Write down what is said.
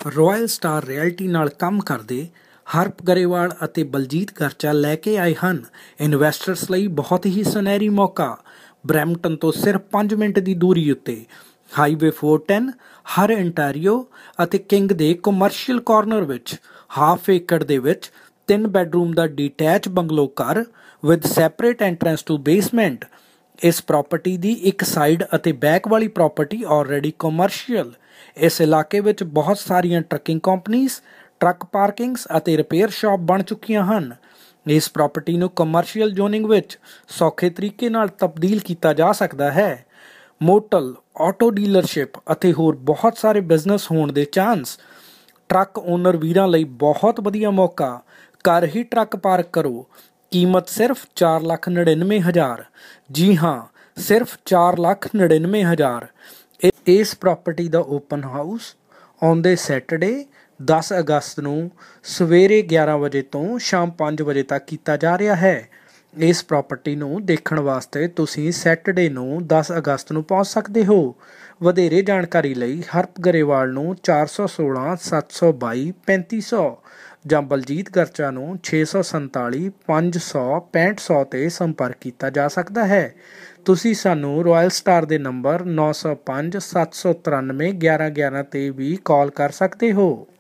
ਰॉयल star reality ਨਾਲ ਕੰਮ ਕਰਦੇ ਹਰਪ ਗਰੇਵਾਲ ਅਤੇ ਬਲਜੀਤ ਗਰਚਾ ਲੈ ਕੇ ਆਏ ਹਨ ਇਨਵੈਸਟਰਸ ਲਈ ਬਹੁਤ ਹੀ ਸੁਨਹਿਰੀ ਮੌਕਾ। ਬਰੈਂਪਟਨ ਤੋਂ ਸਿਰਫ 5 ਮਿੰਟ ਦੀ ਦੂਰੀ ਉੱਤੇ ਹਾਈਵੇ 410 ਹਰ ਇੰਟੈਰੀਓ ਅਤੇ ਕਿੰਗ ਦੇ ਕਮਰਸ਼ੀਅਲ ਕਾਰਨਰ ਵਿੱਚ ਹਾਫ ਏਕੜ ਦੇ ਵਿੱਚ 3 ਬੈਡਰੂਮ ਦਾ ਡੀਟੈਚ ਬੰਗਲੋ ਘਰ with separate entrance to basement. ਇਸ ਪ੍ਰਾਪਰਟੀ ਦੀ ਇੱਕ ਸਾਈਡ ਅਤੇ ਬੈਕ ਵਾਲੀ ਪ੍ਰਾਪਰਟੀ ਆਲਰੇਡੀ ਕਮਰਸ਼ੀਅਲ। ਇਸ ਇਲਾਕੇ ਵਿੱਚ ਬਹੁਤ ਸਾਰੀਆਂ ਟਰੱਕਿੰਗ ਕੰਪਨੀਜ਼, ਟਰੱਕ ਪਾਰਕਿੰਗਸ ਅਤੇ ਰਿਪੇਅਰ ਸ਼ਾਪ ਬਣ ਚੁੱਕੀਆਂ ਹਨ। ਇਸ ਪ੍ਰਾਪਰਟੀ ਨੂੰ ਕਮਰਸ਼ੀਅਲ ਜ਼ੋਨਿੰਗ ਵਿੱਚ ਸੌਖੇ ਤਰੀਕੇ ਨਾਲ ਤਬਦੀਲ ਕੀਤਾ ਜਾ ਸਕਦਾ ਹੈ। ਮੋਟਲ, ਆਟੋ ਡੀਲਰਸ਼ਿਪ ਅਤੇ ਹੋਰ ਬਹੁਤ ਸਾਰੇ ਬਿਜ਼ਨਸ ਹੋਣ ਦੇ ਚਾਂਸ। ਟਰੱਕ ਓਨਰ ਵੀਰਾਂ ਲਈ ਬਹੁਤ ਵਧੀਆ ਮੌਕਾ। ਘਰ ਹੀ ਟਰੱਕ ਪਾਰਕ ਕਰੋ। ਕੀਮਤ ਸਿਰਫ 4,99,000। ਜੀ ਹਾਂ, ਸਿਰਫ 4,99,000। ਇਸ ਪ੍ਰਾਪਰਟੀ ਦਾ ਓਪਨ ਹਾਊਸ ਆਉਂਦੇ ਸੈਟਰਡੇ 10 ਅਗਸਤ ਨੂੰ ਸਵੇਰੇ 11 ਵਜੇ ਤੋਂ ਸ਼ਾਮ 5 ਵਜੇ ਤੱਕ ਕੀਤਾ ਜਾ ਰਿਹਾ ਹੈ। ਇਸ ਪ੍ਰਾਪਰਟੀ ਨੂੰ ਦੇਖਣ ਵਾਸਤੇ ਤੁਸੀਂ ਸੈਟਰਡੇ ਨੂੰ 10 ਅਗਸਤ ਨੂੰ ਪਹੁੰਚ ਸਕਦੇ ਹੋ। ਵਧੇਰੇ ਜਾਣਕਾਰੀ ਲਈ ਹਰਪ ਗਰੇਵਾਲ ਨੂੰ 416 722 3500 ਜਾਂ ਬਲਜੀਤ ਗਰਚਾ ਨੂੰ 647 500 6500 'ਤੇ ਸੰਪਰਕ ਕੀਤਾ ਜਾ ਸਕਦਾ ਹੈ। ਤੁਸੀਂ ਸਾਨੂੰ ਰॉयल ਸਟਾਰ ਦੇ ਨੰਬਰ 905 793 1111 'ਤੇ ਵੀ ਕਾਲ ਕਰ ਸਕਦੇ ਹੋ।